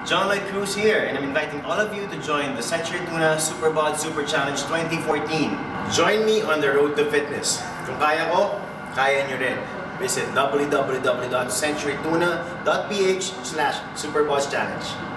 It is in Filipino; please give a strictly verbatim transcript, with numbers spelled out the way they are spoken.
John Lloyd Cruz here, and I'm inviting all of you to join the Century Tuna Superbods Super Challenge twenty fourteen. Join me on the road to fitness. Kung kaya ko, kaya nyo rin. Visit w w w dot century tuna dot p h slash superbods challenge.